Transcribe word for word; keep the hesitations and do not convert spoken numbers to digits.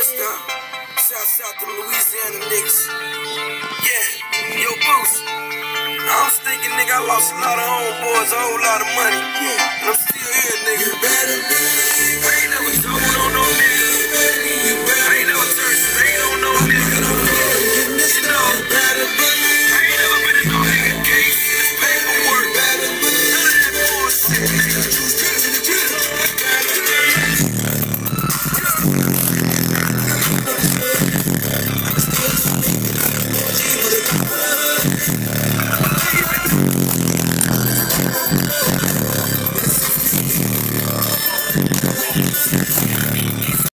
First up, shouts out to Louisiana niggas. Yeah, yo, Boost. I was thinking, nigga, I lost a lot of homeboys, a whole lot of money. Yeah, and I'm